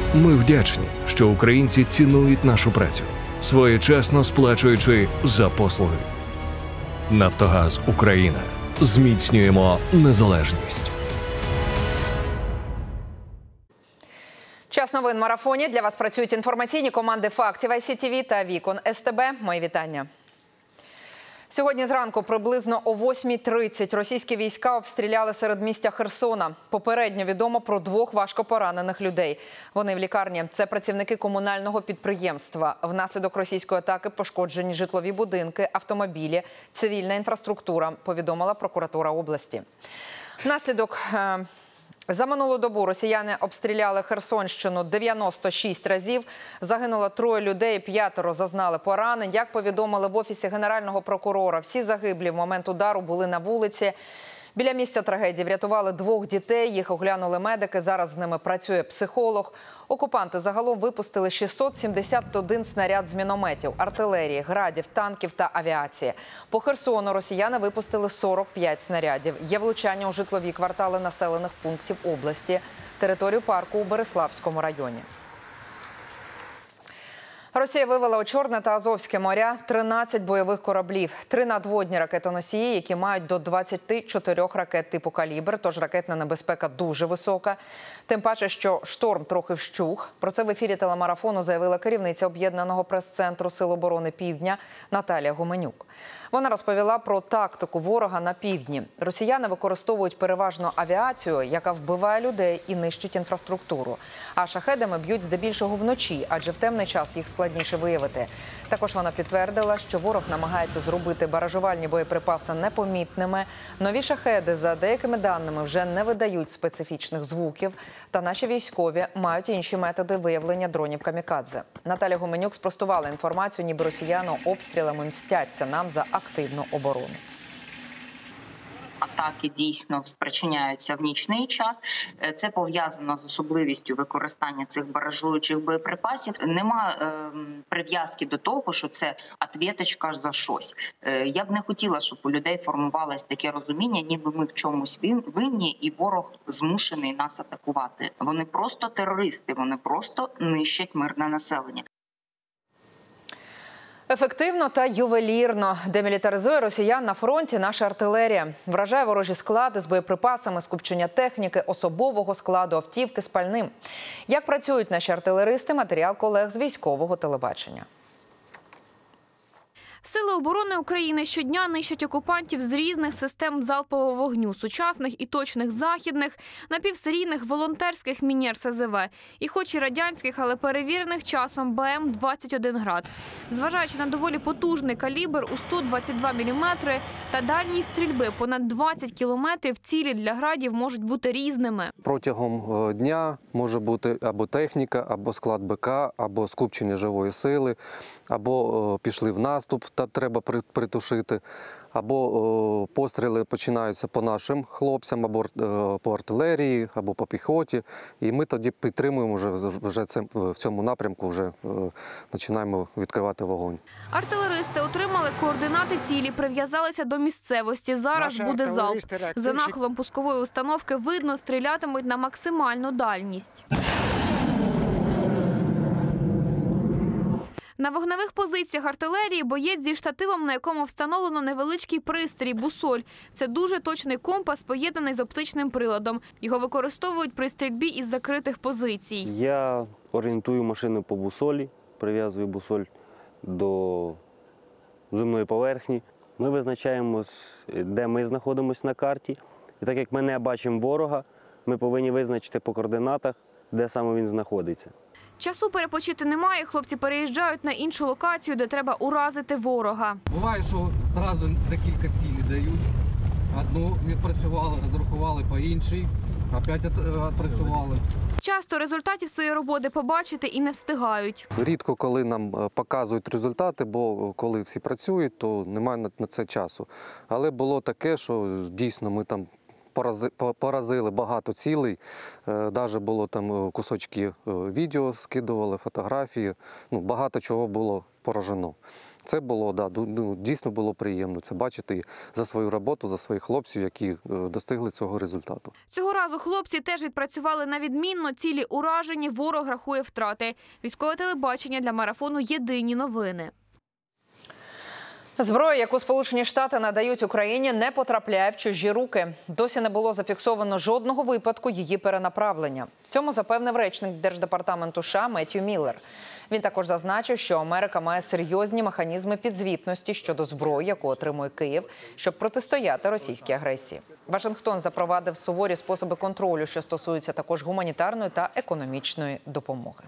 Ми вдячні, що українці цінують нашу працю, своєчасно сплачуючи за послуги. Нафтогаз Україна. Зміцнюємо незалежність. Час новин в марафоні. Для вас працюють інформаційні команди «Фактів», ICTV та «Вікон СТБ». Мої вітання. Сьогодні зранку приблизно о 8:30 російські війська обстріляли середмістя Херсона. Попередньо відомо про 2 важкопоранених людей. Вони в лікарні. Це працівники комунального підприємства. Внаслідок російської атаки пошкоджені житлові будинки, автомобілі, цивільна інфраструктура, повідомила прокуратура області. Внаслідок за минулу добу росіяни обстріляли Херсонщину 96 разів. Загинуло 3 людей, 5 зазнали поранень. Як повідомили в Офісі Генерального прокурора, всі загиблі в момент удару були на вулиці. Біля місця трагедії врятували 2 дітей, їх оглянули медики, зараз з ними працює психолог. Окупанти загалом випустили 671 снаряд з мінометів, артилерії, градів, танків та авіації. По Херсону росіяни випустили 45 снарядів. Є влучання у житлові квартали населених пунктів області, територію парку у Береславському районі. Росія вивела у Чорне та Азовське моря 13 бойових кораблів, 3 надводні ракетоносії, які мають до 24 ракет типу «Калібр», тож ракетна небезпека дуже висока. Тим паче, що шторм трохи вщух. Про це в ефірі телемарафону заявила керівниця Об'єднаного прес-центру Сил оборони Півдня Наталія Гуменюк. Вона розповіла про тактику ворога на півдні. Росіяни використовують переважно авіацію, яка вбиває людей і нищить інфраструктуру. А шахедами б'ють здебільшого вночі, адже в темний час їх складніше виявити. Також вона підтвердила, що ворог намагається зробити баражувальні боєприпаси непомітними. Нові шахеди, за деякими даними, вже не видають специфічних звуків. Та наші військові мають інші методи виявлення дронів камікадзе. Наталя Гуменюк спростувала інформацію, ніби росіяни обстрілами мстяться нам за активну оборону. Атаки дійсно спричиняються в нічний час. Це пов'язано з особливістю використання цих баражуючих боєприпасів. Нема прив'язки до того, що це ответочка за щось. Я б не хотіла, щоб у людей формувалось таке розуміння, ніби ми в чомусь винні і ворог змушений нас атакувати. Вони просто терористи, вони просто нищать мирне населення. Ефективно та ювелірно демілітаризує росіян на фронті наша артилерія. Вражає ворожі склади з боєприпасами, скупчення техніки, особового складу, автівки з пальним. Як працюють наші артилеристи – матеріал колег з військового телебачення. Сили оборони України щодня нищать окупантів з різних систем залпового вогню – сучасних і точних західних, напівсерійних волонтерських міні-РСЗВ і хоч і радянських, але перевірених часом БМ-21 «Град». Зважаючи на доволі потужний калібр у 122 мм та дальність стрільби понад 20 кілометрів, цілі для «Градів» можуть бути різними. Протягом дня може бути або техніка, або склад БК, або скупчення живої сили, або пішли в наступ та треба притушити, або постріли починаються по нашим хлопцям, або по артилерії, або по піхоті. І ми тоді підтримуємо вже в цьому напрямку, вже починаємо відкривати вогонь. Артилеристи отримали координати цілі, прив'язалися до місцевості. Зараз буде залп. За нахилом пускової установки видно, стрілятимуть на максимальну дальність. На вогневих позиціях артилерії боєць зі штативом, на якому встановлено невеличкий пристрій – бусоль. Це дуже точний компас, поєднаний з оптичним приладом. Його використовують при стрільбі із закритих позицій. Я орієнтую машину по бусолі, прив'язую бусоль до земної поверхні. Ми визначаємо, де ми знаходимося на карті. І так як ми не бачимо ворога, ми повинні визначити по координатах, де саме він знаходиться. Часу перепочити немає, хлопці переїжджають на іншу локацію, де треба уразити ворога. Буває, що одразу декілька цілей дають. Одну відпрацювали, розрахували по іншій, опять відпрацювали. Часто результатів своєї роботи побачити і не встигають. Рідко, коли нам показують результати, бо коли всі працюють, то немає на це часу. Але було таке, що дійсно ми там поразили багато цілей. Навіть було там кусочки відео, скидували, фотографії. Багато чого було поражено. Це було, дійсно було приємно це бачити за свою роботу, за своїх хлопців, які достигли цього результату. Цього разу хлопці теж відпрацювали на відмінно, цілі уражені, ворог рахує втрати. Військове телебачення для марафону «Єдині новини». Зброя, яку Сполучені Штати надають Україні, не потрапляє в чужі руки. Досі не було зафіксовано жодного випадку її перенаправлення. В цьому запевнив речник Держдепартаменту США Меттью Міллер. Він також зазначив, що Америка має серйозні механізми підзвітності щодо зброї, яку отримує Київ, щоб протистояти російській агресії. Вашингтон запровадив суворі способи контролю, що стосуються також гуманітарної та економічної допомоги.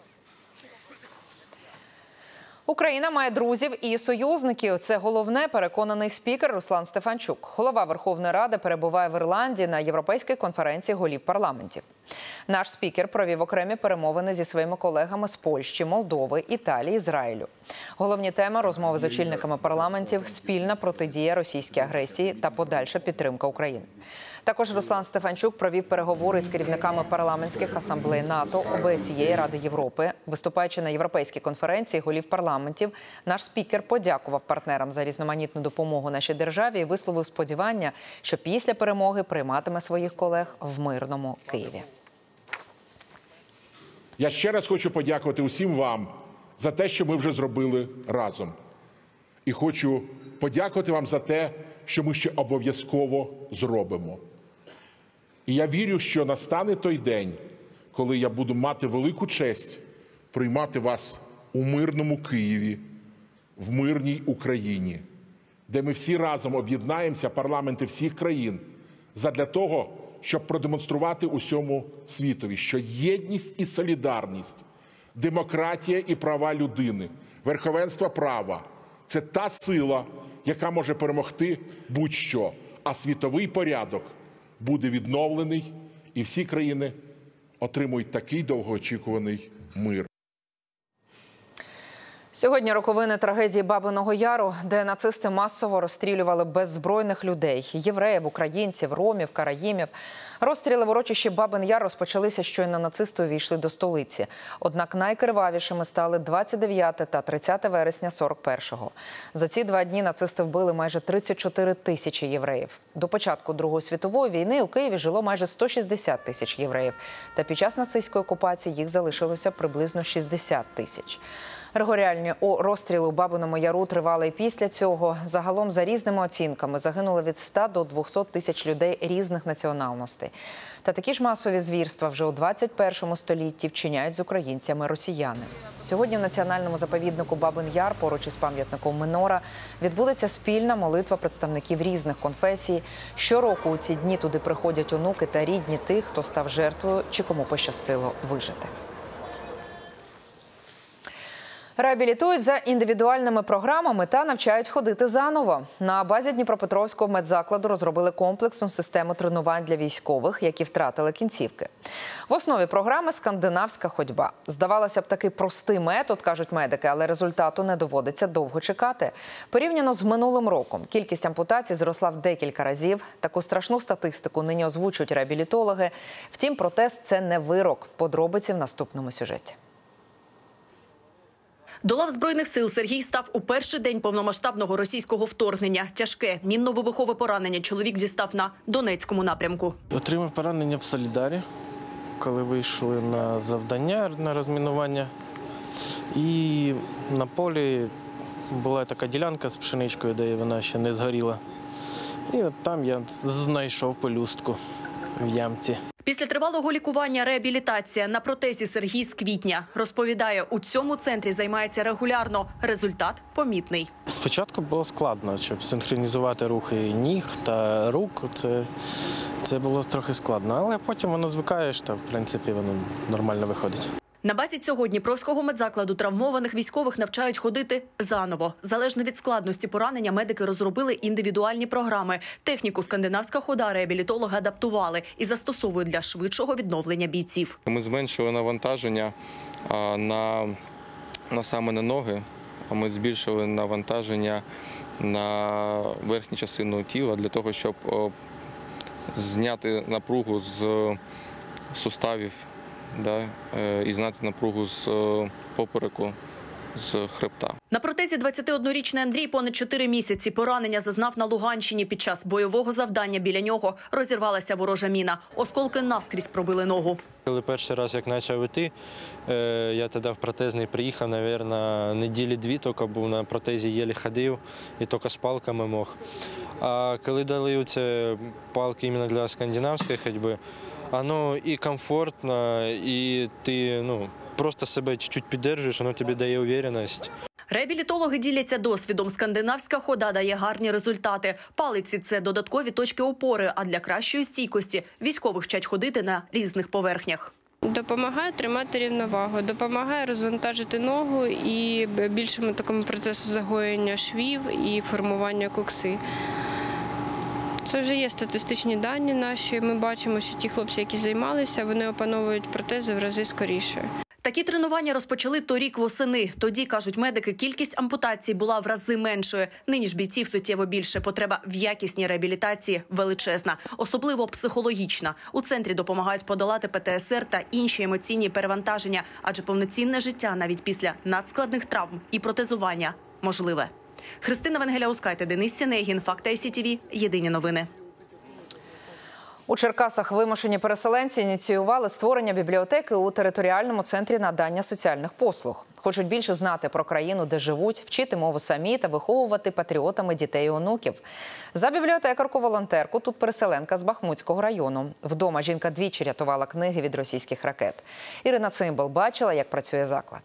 Україна має друзів і союзників. Це головне, переконаний спікер Руслан Стефанчук. Голова Верховної Ради перебуває в Ірландії на Європейській конференції голів парламентів. Наш спікер провів окремі перемовини зі своїми колегами з Польщі, Молдови, Італії, Ізраїлю. Головні теми розмови з очільниками парламентів – спільна протидія російській агресії та подальша підтримка України. Також Руслан Стефанчук провів переговори з керівниками парламентських асамблей НАТО, ОБСЄ, Ради Європи. Виступаючи на Європейській конференції голів парламентів, наш спікер подякував партнерам за різноманітну допомогу нашій державі і висловив сподівання, що після перемоги прийматиме своїх колег в мирному Києві. Я ще раз хочу подякувати усім вам за те, що ми вже зробили разом. І хочу подякувати вам за те, що ми ще обов'язково зробимо. І я вірю, що настане той день, коли я буду мати велику честь приймати вас у мирному Києві, в мирній Україні, де ми всі разом об'єднаємося, парламенти всіх країн, задля того, щоб продемонструвати усьому світові, що єдність і солідарність, демократія і права людини, верховенство права – це та сила, яка може перемогти будь-що, а світовий порядок буде відновлений, і всі країни отримують такий довгоочікуваний мир. Сьогодні роковини трагедії Бабиного Яру, де нацисти масово розстрілювали беззбройних людей – євреїв, українців, ромів, караїмів. Розстріли в урочищі Бабин Яр розпочалися, щойно нацисти увійшли до столиці. Однак найкривавішими стали 29 та 30 вересня 41-го. За ці 2 дні нацисти вбили майже 34 тисячі євреїв. До початку Другої світової війни у Києві жило майже 160 тисяч євреїв. Та під час нацистської окупації їх залишилося приблизно 60 тисяч. Регулярні розстріли у Бабиному Яру тривали і після цього. Загалом, за різними оцінками, загинуло від 100 до 200 тисяч людей різних національностей. Та такі ж масові звірства вже у 21 столітті вчиняють з українцями росіяни. Сьогодні в національному заповіднику Бабин Яр, поруч із пам'ятником Минора, відбудеться спільна молитва представників різних конфесій. Щороку у ці дні туди приходять онуки та рідні тих, хто став жертвою чи кому пощастило вижити. Реабілітують за індивідуальними програмами та навчають ходити заново. На базі Дніпропетровського медзакладу розробили комплексну систему тренувань для військових, які втратили кінцівки. В основі програми скандинавська ходьба. Здавалося б, такий простий метод, кажуть медики, але результату не доводиться довго чекати. Порівняно з минулим роком кількість ампутацій зросла в декілька разів. Таку страшну статистику нині озвучують реабілітологи. Втім, протез – це не вирок. Подробиці в наступному сюжеті. До лав Збройних сил Сергій став у перший день повномасштабного російського вторгнення. Тяжке мінно-вибухове поранення чоловік дістав на Донецькому напрямку. Отримав поранення в Солідарі, коли вийшли на завдання на розмінування. І на полі була така ділянка з пшеничкою, де вона ще не згоріла. І от там я знайшов пелюстку в ямці. Після тривалого лікування реабілітація на протезі Сергій з квітня. Розповідає, у цьому центрі займається регулярно. Результат помітний. Спочатку було складно, щоб синхронізувати рухи ніг та рук. Це було трохи складно, але потім воно звикаєш та, в принципі, воно нормально виходить. На базі цього Дніпровського медзакладу травмованих військових навчають ходити заново. Залежно від складності поранення медики розробили індивідуальні програми. Техніку «Скандинавська хода» реабілітологи адаптували і застосовують для швидшого відновлення бійців. Ми зменшили навантаження саме на ноги, а ми збільшили навантаження на верхню частину тіла для того, щоб зняти напругу з суставів, і зняти напругу з попереку, з хребта. На протезі 21-річний Андрій понад 4 місяці. Поранення зазнав на Луганщині. Під час бойового завдання біля нього розірвалася ворожа міна. Осколки наскрізь пробили ногу. Коли перший раз, як почав йти, я тоді в протезний приїхав, мабуть, неділі 2 тільки був на протезі, єлі ходив і тільки з палками мог. А коли дали ці палки іменно для скандинавської ходьби, воно і комфортно, і ти просто себе чуть-чуть підтримуєш, воно тобі дає впевненість. Реабілітологи діляться досвідом. Скандинавська хода дає гарні результати. Палиці – це додаткові точки опори, а для кращої стійкості військових вчать ходити на різних поверхнях. Допомагає тримати рівновагу, допомагає розвантажити ногу і більшому такому процесу загоєння швів і формування кокси. Це вже є статистичні дані наші. Ми бачимо, що ті хлопці, які займалися, вони опановують протези в рази скоріше. Такі тренування розпочали торік восени. Тоді, кажуть медики, кількість ампутацій була в рази меншою. Нині ж бійців суттєво більше. Потреба в якісній реабілітації величезна, особливо психологічна. У центрі допомагають подолати ПТСР та інші емоційні перевантаження, адже повноцінне життя навіть після надскладних травм і протезування можливе. Христина Венгеля-Ускайте, Денис Сінегін, Факти ICTV, Єдині новини. У Черкасах вимушені переселенці ініціювали створення бібліотеки у територіальному центрі надання соціальних послуг. Хочуть більше знати про країну, де живуть, вчити мову самі та виховувати патріотами дітей і онуків. За бібліотекарку-волонтерку тут переселенка з Бахмутського району. Вдома жінка двічі рятувала книги від російських ракет. Ірина Цимбал бачила, як працює заклад.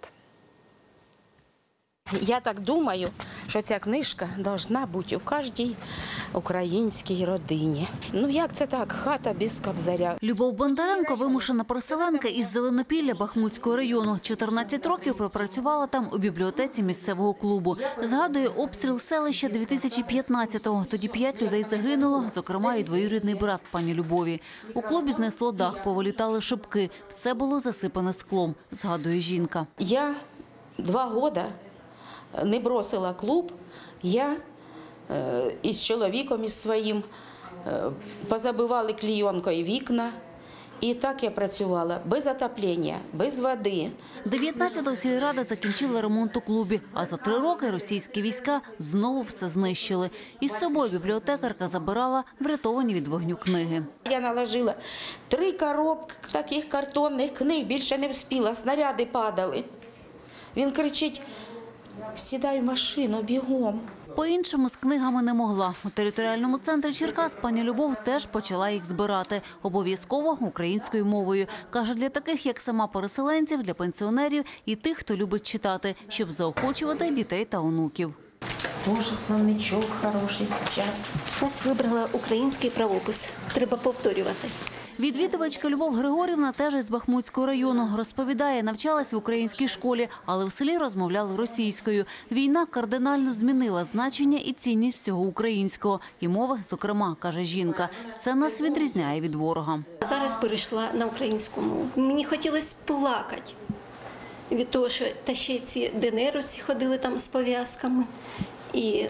Я так думаю, що ця книжка повинна бути у кожній українській родині. Як це так? Хата без кобзаря. Любов Бондаренко – вимушена переселенка із Зеленопілля Бахмутського району. 14 років пропрацювала там у бібліотеці місцевого клубу. Згадує обстріл селища 2015-го. Тоді 5 людей загинуло, зокрема і двоюрідний брат пані Любові. У клубі знесло дах, повилітали шибки. Все було засипане склом, згадує жінка. Я 2 роки не бросила клуб, я із чоловіком із своїм позабивали клейонкою вікна. І так я працювала без отоплення, без води. 19-го сільрада закінчила ремонт у клубі, а за 3 роки російські війська знову все знищили. Із собою бібліотекарка забирала врятовані від вогню книги. Я наложила 3 коробки таких картонних книг, більше не встигла, снаряди падали. Він кричить: «Сідай в машину, бігом». По-іншому з книгами не могла. У територіальному центрі Черкас пані Любов теж почала їх збирати. Обов'язково українською мовою. Каже, для таких, як сама переселенців, для пенсіонерів і тих, хто любить читати, щоб заохочувати дітей та онуків. Дуже словничок хороший зараз. Ось вибрала український правопис. Треба повторювати. Відвідувачка Любов Григорівна теж із Бахмутського району. Розповідає, навчалась в українській школі, але в селі розмовляли російською. Війна кардинально змінила значення і цінність всього українського. І мови, зокрема, каже жінка. Це нас відрізняє від ворога. Зараз перейшла на українську мову. Мені хотілося плакати від того, що та ще ці ДНРовці ходили там з пов'язками. І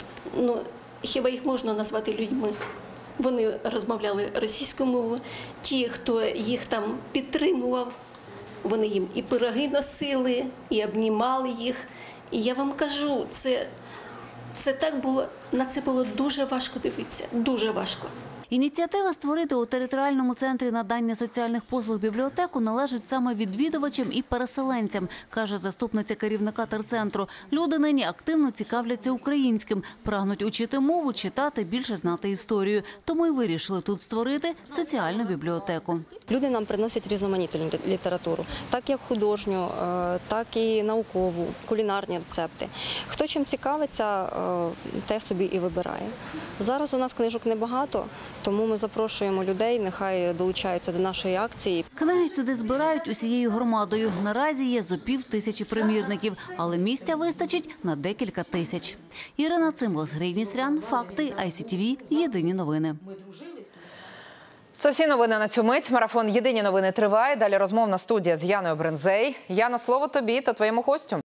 хіба їх можна назвати людьми? Вони розмовляли російською мовою. Ті, хто їх там підтримував, вони їм і пироги носили, і обнімали їх. І я вам кажу, це так було, на це було дуже важко дивитися, дуже важко. Ініціатива створити у територіальному центрі надання соціальних послуг бібліотеку належить саме відвідувачам і переселенцям, каже заступниця керівника терцентру. Люди нині активно цікавляться українським, прагнуть учити мову, читати, більше знати історію. Тому й вирішили тут створити соціальну бібліотеку. Люди нам приносять різноманітну літературу, так як художню, так і наукову, кулінарні рецепти. Хто чим цікавиться, те собі і вибирає. Зараз у нас книжок небагато, тому ми запрошуємо людей, нехай долучаються до нашої акції. Книги сюди збирають усією громадою. Наразі є зо 5000 примірників, але місця вистачить на декілька тисяч. Ірина Цимбал, Григорій Ністрян, Факти ICTV, Єдині новини. Це всі новини на цю мить. Марафон «Єдині новини» триває. Далі розмовна студія з Яною Бринзей. Яно, слово тобі та твоєму гостю.